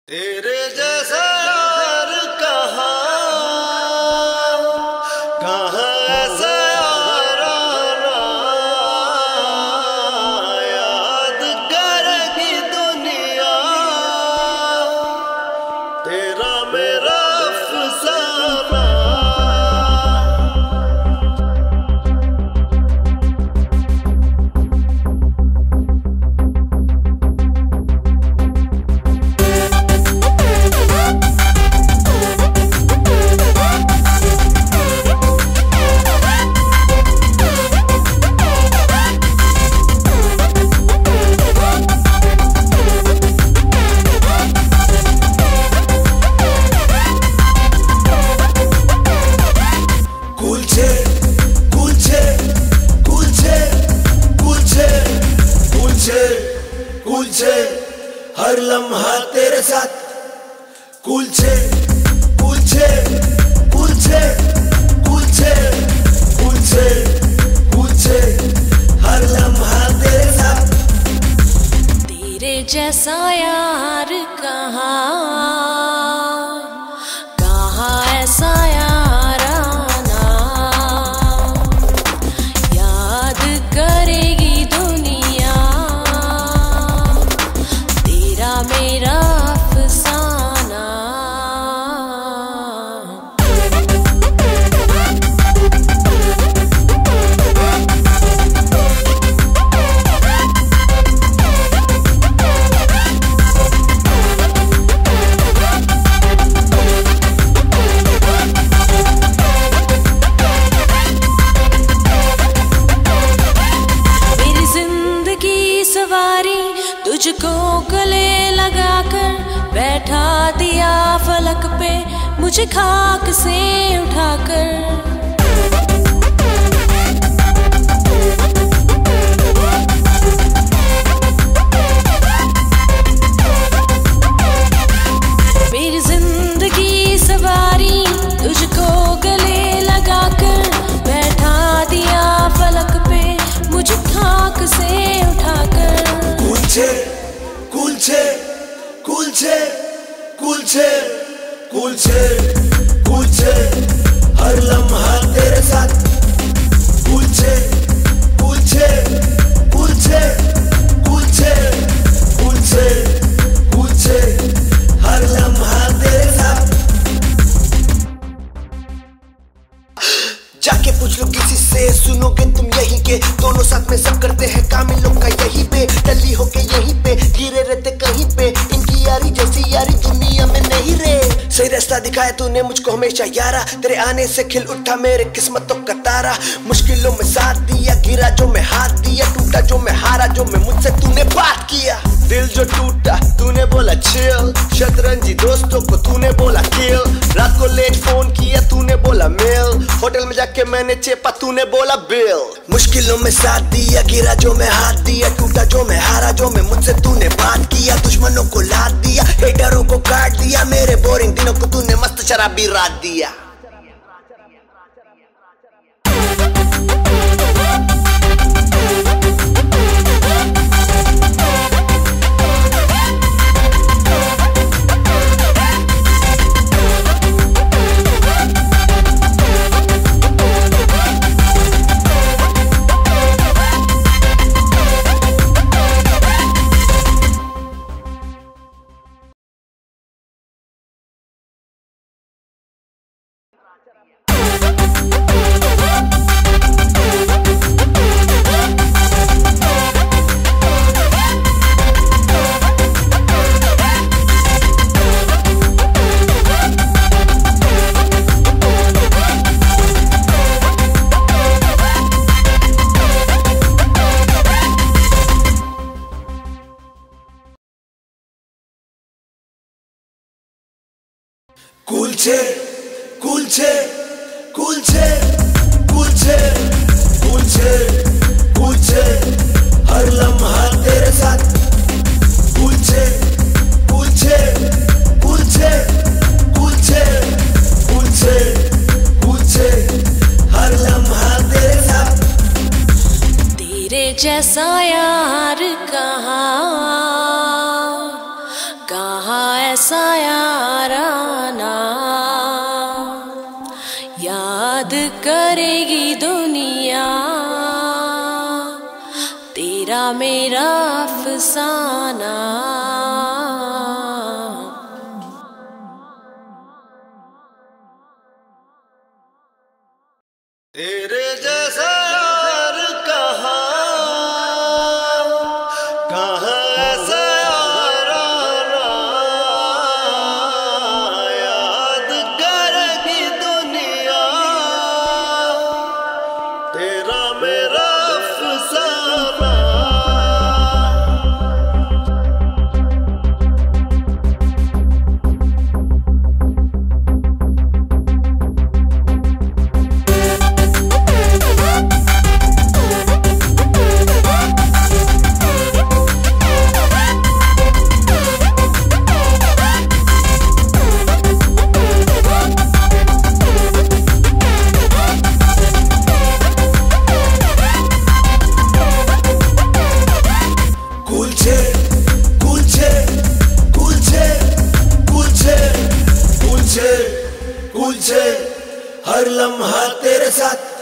तेरे जैसा यार कहाँ कहाँ ऐसा यार आना, याद करेगी दुनिया तेरा मेरा अफसाना। कुलचे हर लम्हा तेरे साथ, कुलचे कुलचे कुलचे कुलचे कुलचे कुलचे हर लम्हा तेरे साथ। तेरे जैसा यार कहाँ कहाँ ऐसा यार आना, याद करेगी दुनिया तेरा मेरा अफसाना। सवारी तुझको गले लगाकर बैठा दिया फलक पे मुझे खाक से उठाकर। मेरी जिंदगी सवारी तुझको गले लगाकर बैठा दिया फलक पे मुझे खाक से उठाकर। कुलचे कुलचे कुलचे कुलचे कुलचे कुलचे हर लम्हा तेरे साथ, कुलचे कुलचे कुलचे कुलचे कुलचे कुलचे हर लम्हा तेरे साथ। जाके पूछ लो किसी से, सुनोगे तुम यही के दोनों साथ में सब करते हैं काम इन लोग का यही पे, टल्ली होके यहीं पे गिरे रहते कहीं पे, इनकी यारी जैसी यारी दुनिया में नहीं रे। सही रास्ता दिखाया तूने मुझको हमेशा यारा, तेरे आने से खिल उठा मेरे किस्मतों का तारा। मुश्किलों में साथ दिया, गिरा जो मैं हाथ दिया, टूटा जो मैं हारा जो मैं मुझसे तूने बात किया। दिल जो टूटा तूने बोला चिल, शतरंजी दोस्तों को तूने बोला किल, रात को लेट फोन किया तूने बोला मिल, होटल में जाके मैंने चेपा तूने बोला बिल। मुश्किलों में साथ दिया, गिरा जो मैं हाथ दिया, टूटा जो मैं हारा जो मैं मुझसे तूने बात किया। दुश्मनों को लाद दिया, हेटरों को काट दिया, मेरे बोरिंग दिनों को तूने मस्त शराबी रात दिया। कुलचे कुलचे कुलचे कुलचे कुलचे कुलचे हर लम्हा तेरे साथ, कुलचे कुलचे कुलचे कुलचे कुलचे कुलचे हर लम्हा तेरे साथ। तेरे जैसा यार कहाँ सा याराना याद करेगी दुनिया तेरा मेरा अफसाना। तेरे जैसा यार कहाँ ऐसा यार आना, याद करेगी दुनिया तेरा मेरा अफसाना। कुलछे हर लम्हा तेरे साथ